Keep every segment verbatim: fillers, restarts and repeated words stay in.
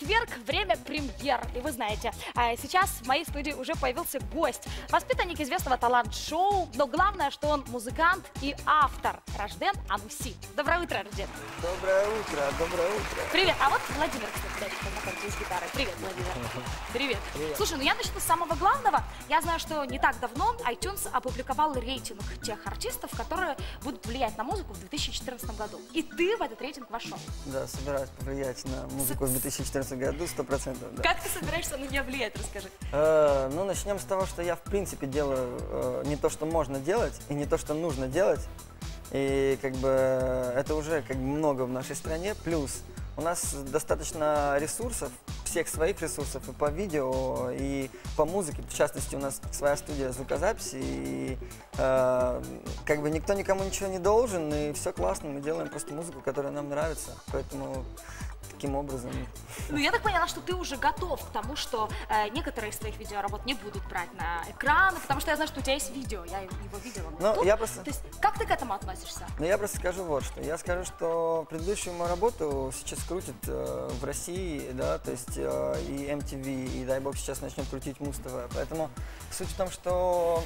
четверг, время премьер. И вы знаете, сейчас в моей студии уже появился гость. Воспитанник известного талант-шоу, но главное, что он музыкант и автор. Рожден Ануси. Доброе утро, Рожден. Доброе утро, доброе утро. Привет. А вот Владимир, кстати, дайте познакомиться с гитарой. Привет, Владимир. Привет. Привет. Слушай, ну я начну с самого главного. Я знаю, что не так давно iTunes опубликовал рейтинг тех артистов, которые будут влиять на музыку в две тысячи четырнадцатом году. И ты в этот рейтинг вошел. Да, собираюсь повлиять на музыку в две тысячи четырнадцатом году сто процентов. Да. Как ты собираешься на нее влиять, расскажи. Э, ну, начнем с того, что я в принципе делаю э, не то, что можно делать, и не то, что нужно делать. И как бы это уже как бы много в нашей стране. Плюс у нас достаточно ресурсов, всех своих ресурсов и по видео, и по музыке. В частности, у нас своя студия звукозаписи, и э, как бы никто никому ничего не должен, и все классно. Мы делаем просто музыку, которая нам нравится. Поэтому таким образом. Ну, я так поняла, что ты уже готов к тому, что э, некоторые из твоих видеоработ не будут брать на экраны, потому что я знаю, что у тебя есть видео, я его видела. Ну, я просто... То есть, как ты к этому относишься? Ну, я просто скажу вот что. Я скажу, что предыдущую мою работу сейчас крутят э, в России, да, то есть э, и эм ти ви, и дай бог сейчас начнет крутить Муз-ТВ. Поэтому суть в том, что,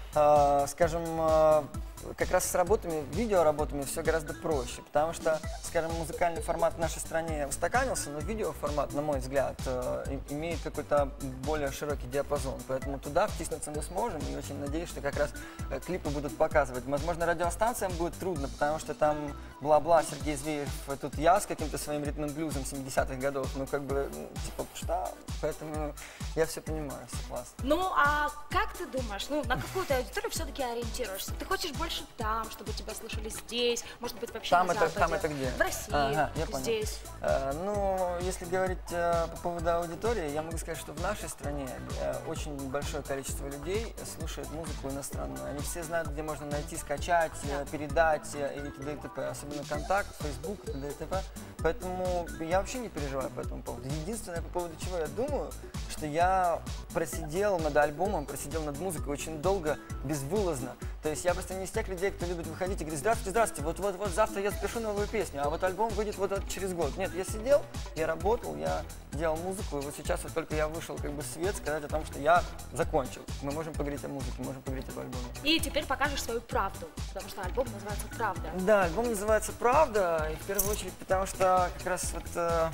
э, скажем, э, как раз с работами, видеоработами все гораздо проще, потому что, скажем, музыкальный формат в нашей стране устаканился, но видеоформат, на мой взгляд, э, имеет какой-то более широкий диапазон, поэтому туда втиснуться мы сможем, и очень надеюсь, что как раз э, клипы будут показывать. Возможно, радиостанциям будет трудно, потому что там бла-бла, Сергей Звеев, тут я с каким-то своим ритмным блюзом семидесятых годов, ну как бы, ну, типа, что? Поэтому я все понимаю, все классно. Ну, а как ты думаешь, ну, на какую ты аудиторию все-таки ориентируешься? Ты хочешь больше там, чтобы тебя слышали здесь, может быть, вообще там на это, Западе? Там это где? В России, ага, я понял. здесь. Э, ну, если говорить э, по поводу аудитории, я могу сказать, что в нашей стране э, очень большое количество людей слушает музыку иностранную. Они все знают, где можно найти, скачать, э, передать э, и т.д. и т.п. Особенно контакт, Facebook, т.д. и т.п. Поэтому я вообще не переживаю по этому поводу. Единственное, по поводу чего я думаю, что я просидел над альбомом, просидел над музыкой очень долго, безвылазно. То есть я просто не из тех людей, кто любит выходить и говорит: здравствуйте, здравствуйте, вот-вот-вот завтра я запишу новую песню, а вот альбом выйдет вот, вот через год. Нет, я сидел, я работал, я делал музыку, и вот сейчас вот только я вышел как бы в свет сказать о том, что я закончил. Мы можем поговорить о музыке, можем поговорить об альбоме. И теперь покажешь свою правду, потому что альбом называется «Правда». Да, альбом называется «Правда», и в первую очередь потому что как раз вот э,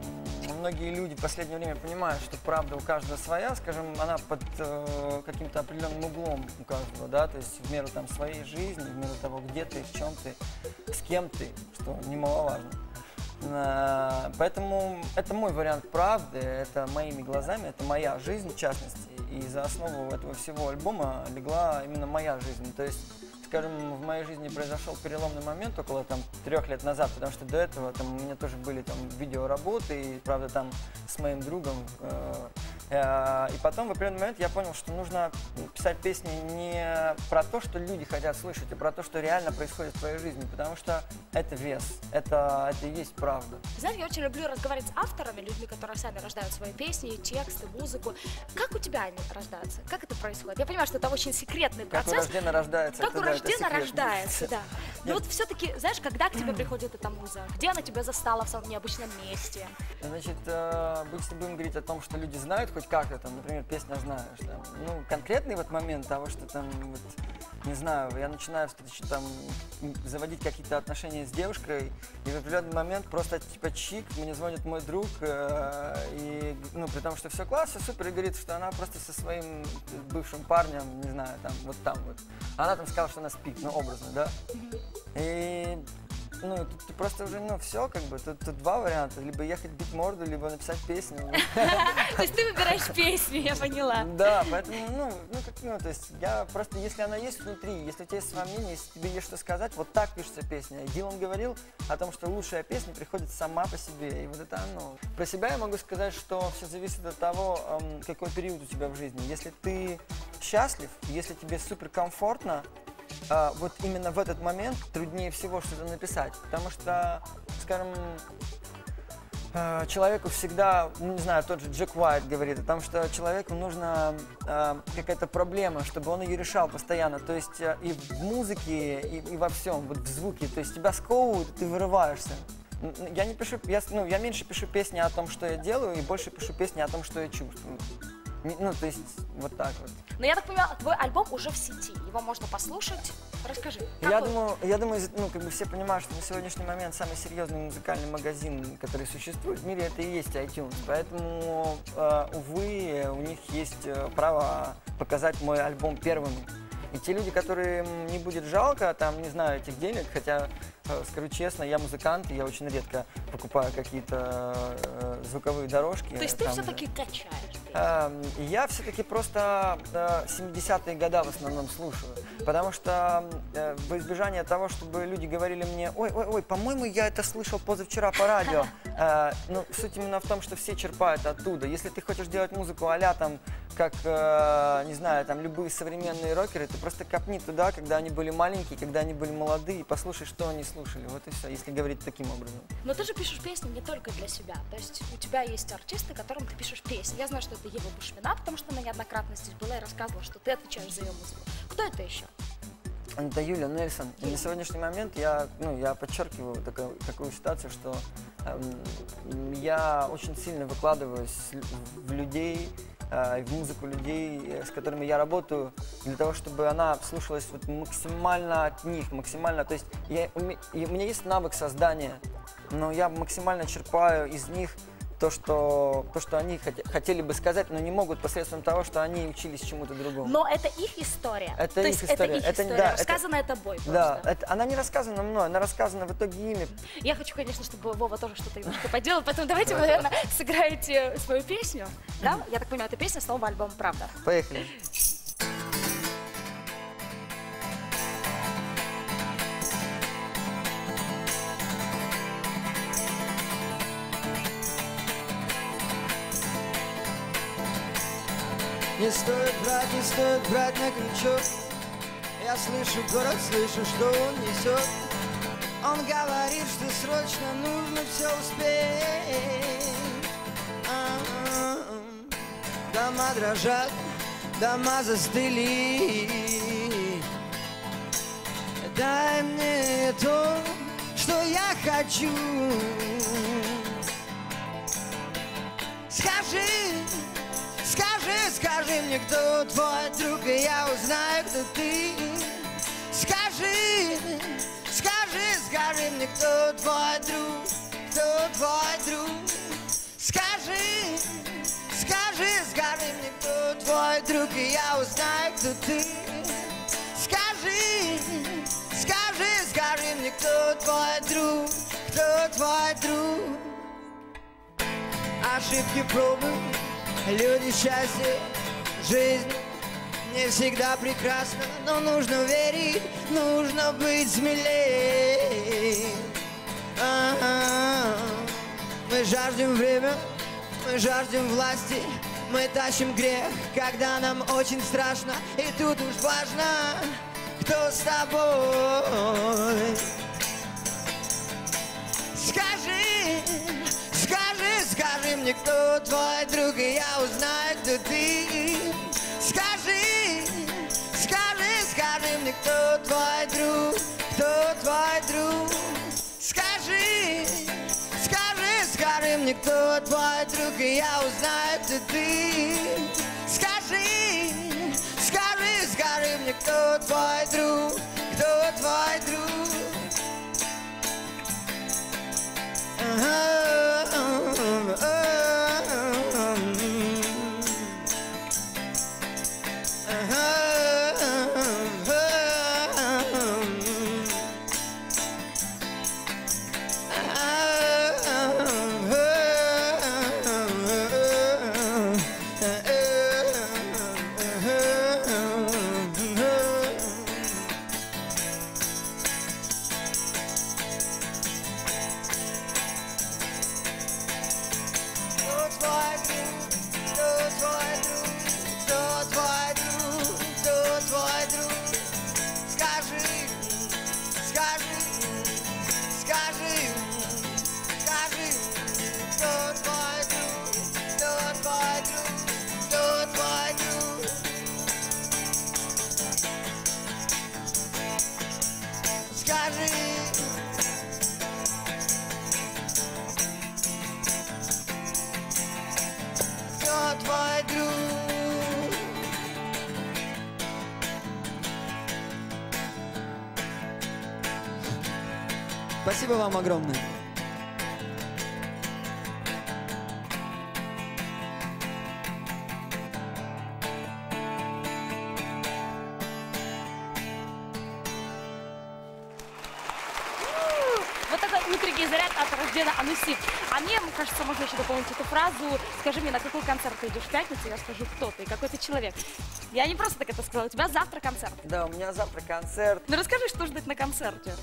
многие люди в последнее время понимают, что правда у каждого своя, скажем, она под э, каким-то определенным углом у каждого, да, то есть в меру там своей жизни, в меру того, где ты, в чем ты, с кем ты, что немаловажно. Э, поэтому это мой вариант правды, это моими глазами, это моя жизнь в частности, и за основу этого всего альбома легла именно моя жизнь, то есть, скажем, в моей жизни произошел переломный момент около там трех лет назад, потому что до этого там у меня тоже были там видеоработы, и, правда, там с моим другом. Э, э, и потом в определенный момент я понял, что нужно писать песни не про то, что люди хотят слышать, а про то, что реально происходит в твоей жизни, потому что это вес, это, это и есть правда. Знаешь, я очень люблю разговаривать с авторами, людьми, которые сами рождают свои песни, тексты, музыку. Как у тебя они рождаются? Как это происходит? Я понимаю, что это очень секретный процесс. Как у Рождена рождается. Как это, у да, Рождена рождается, да. Но Нет. вот все-таки, знаешь, когда к тебе приходит эта муза? Где она тебя застала в самом необычном месте? Значит, э, если будем говорить о том, что люди знают хоть как-то, там, например, песня «Знаешь», там, ну, конкретный вот момент того, что там, вот, не знаю, я начинаю там заводить какие-то отношения с девушкой, и в определенный момент просто типа чик, мне звонит мой друг, э, и, ну, при том, что все классно, супер, и говорит, что она просто со своим бывшим парнем, не знаю, там, вот там вот, она там сказала, что она спит, ну, образно, да, и... Ну, тут ты просто уже, ну, все, как бы, тут, тут два варианта, либо ехать бить морду, либо написать песню. То есть ты выбираешь песню, я поняла. Да, поэтому, ну, ну, как, ну, то есть я просто, если она есть внутри, если у тебя есть свое мнение, если тебе есть что сказать, вот так пишется песня. И Дилан говорил о том, что лучшая песня приходит сама по себе, и вот это оно. Про себя я могу сказать, что все зависит от того, эм, какой период у тебя в жизни. Если ты счастлив, если тебе супер комфортно, Uh, вот именно в этот момент труднее всего что-то написать, потому что, скажем, uh, человеку всегда, ну, не знаю, тот же Джек Уайт говорит о том, что человеку нужна uh, какая-то проблема, чтобы он ее решал постоянно, то есть uh, и в музыке, и, и во всем, вот в звуке, то есть тебя сковывают, ты вырываешься. Я не пишу, я, ну, я меньше пишу песни о том, что я делаю, и больше пишу песни о том, что я чувствую. Ну, то есть, вот так вот. Но я так понимаю, твой альбом уже в сети, его можно послушать. Расскажи. Я думаю, я думаю, ну, как бы все понимают, что на сегодняшний момент самый серьезный музыкальный магазин, который существует в мире, это и есть iTunes. Поэтому, э, увы, у них есть право показать мой альбом первым. И те люди, которым не будет жалко, там, не знаю, этих денег, хотя, скажу честно, я музыкант, и я очень редко покупаю какие-то э, звуковые дорожки. То есть ты там, все-таки качаешь? Э, я все-таки просто э, семидесятые годы в основном слушаю, потому что э, во избежание того, чтобы люди говорили мне, ой, ой, ой, по-моему, я это слышал позавчера по радио. Э, ну, суть именно в том, что все черпают оттуда. Если ты хочешь делать музыку а-ля там, как, э, не знаю, там, любые современные рокеры, ты просто копни туда, когда они были маленькие, когда они были молодые, и послушай, что они слушали. Вот и все, если говорить таким образом. Но ты же пишешь песни не только для себя. То есть у тебя есть артисты, которым ты пишешь песни. Я знаю, что это Ева Бушмина, потому что она неоднократно здесь была и рассказывала, что ты отвечаешь за ее музыку. Кто это еще? Это Юля Нельсон. И на сегодняшний момент я, ну, я подчеркиваю такую, такую ситуацию, что эм, я очень сильно выкладываюсь в людей, э, в музыку людей, с которыми я работаю, для того, чтобы она слушалась вот максимально от них, максимально. То есть я, у, меня, у меня есть навык создания, но я максимально черпаю из них то, что, то, что они хот хотели бы сказать, но не могут посредством того, что они учились чему-то другому. Но это их история. Это То их есть история. это их это, история, да, рассказанная это, тобой просто. Да, это, она не рассказана мной, она рассказана в итоге ими. Я хочу, конечно, чтобы Вова тоже что-то немножко поделал, поэтому давайте вы, наверное, сыграете свою песню. Да? Я так понимаю, эта песня с нового альбома «Правда». Поехали. Не стоит брать, не стоит брать на крючок. Я слышу город, слышу, что он несет. Он говорит, что срочно нужно все успеть. А-а-а. Дома дрожат, дома застыли. Дай мне то, что я хочу. Скажи, скажи, скажи мне, кто твой друг, и я узнаю, кто ты. Скажи, скажи, скажи мне, кто твой друг, кто твой друг. Скажи, скажи, скажи мне, кто твой друг, и я узнаю, кто ты. Скажи, скажи, скажи мне, кто твой друг, кто твой друг. Ошибки, пробы, люди, счастье, жизнь не всегда прекрасна, но нужно верить, нужно быть смелее. А-а-а. Мы жаждем время, мы жаждем власти, мы тащим грех, когда нам очень страшно, и тут уж важно, кто с тобой. Скажи, скажи, скажи мне, кто твой друг, и я узнаю, кто ты. Скажи, скажи, скажи мне, кто твой друг, кто твой друг. Скажи, скажи, скажи мне, кто твой друг, и я узнаю, кто ты. Скажи, скажи, скажи мне, кто твой друг, кто твой друг. твой друг. Спасибо вам огромное. Вот такой утренний заряд от Раждена Ануси. А мне, мне кажется, можно еще дополнить эту фразу. Скажи мне, на какой концерт ты идешь в пятницу, я скажу, кто ты, какой ты человек. Я не просто так это сказала, у тебя завтра концерт. Да, у меня завтра концерт. Ну расскажи, что ждать на концерте.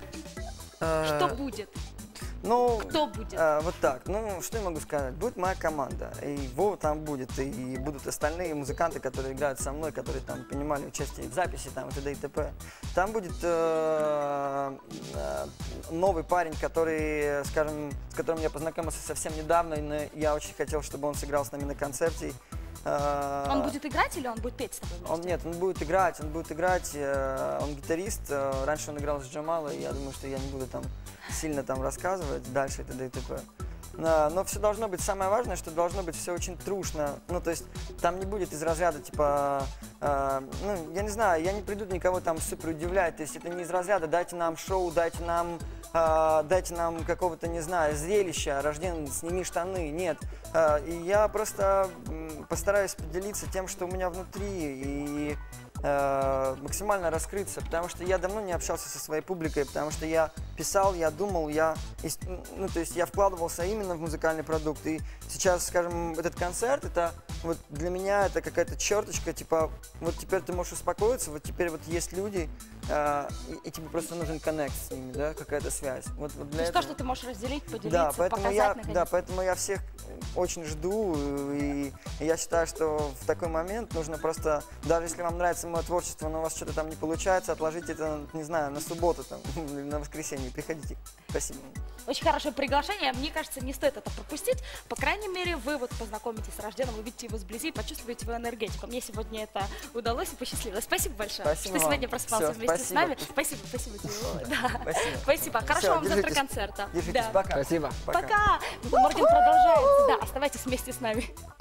Что будет? Ну, Кто будет? А, вот так. Ну, что я могу сказать? Будет моя команда. И Вова там будет, и будут остальные музыканты, которые играют со мной, которые там принимали участие в записи, там, и т.д. и т.п. Там будет э, э, новый парень, который, скажем, с которым я познакомился совсем недавно, и я очень хотел, чтобы он сыграл с нами на концерте. Он будет играть или он будет петь с тобой вместе? Он, нет, он будет играть, он будет играть, э, он гитарист, э, раньше он играл с Джамалой, я думаю, что я не буду там сильно там рассказывать дальше и т.д. и т.п. Но, но все должно быть, самое важное, что должно быть все очень трушно, ну то есть там не будет из разряда типа, э, ну я не знаю, я не приду никого там супер удивлять, то есть это не из разряда дайте нам шоу, дайте нам, э, дайте нам какого-то, не знаю, зрелища, Ражден, сними штаны, нет. Э, и я просто э, постараюсь поделиться тем, что у меня внутри, и э, максимально раскрыться, потому что я давно не общался со своей публикой, потому что я писал, я думал, я, ну, то есть я вкладывался именно в музыкальный продукт, и сейчас, скажем, этот концерт, это вот для меня это какая-то черточка, типа, вот теперь ты можешь успокоиться, вот теперь вот есть люди, э, и, и тебе просто нужен коннект с ними, да, какая-то связь. Вот, вот для То есть этого... то, что ты можешь разделить, поделиться, Да, поэтому показать, я, наконец. да, поэтому я всех очень жду, и я считаю, что в такой момент нужно просто, даже если вам нравится мое творчество, но у вас что-то там не получается, отложите это, не знаю, на субботу там, или на воскресенье, приходите. Спасибо. Очень хорошее приглашение. Мне кажется, не стоит это пропустить. По крайней мере, вы вот познакомитесь с Ражденом, увидите его сблизи и почувствуете его энергетику. Мне сегодня это удалось и посчастливилось. Спасибо большое, Спасибо что вам. сегодня просыпался Всё, вместе спасибо. с нами. Спасибо, спасибо тебе. Да. Спасибо. Спасибо. Хорошего Всё, вам завтра держитесь. концерта. Держитесь, Да. пока. Спасибо. Пока. Морген продолжается. Да, оставайтесь вместе с нами.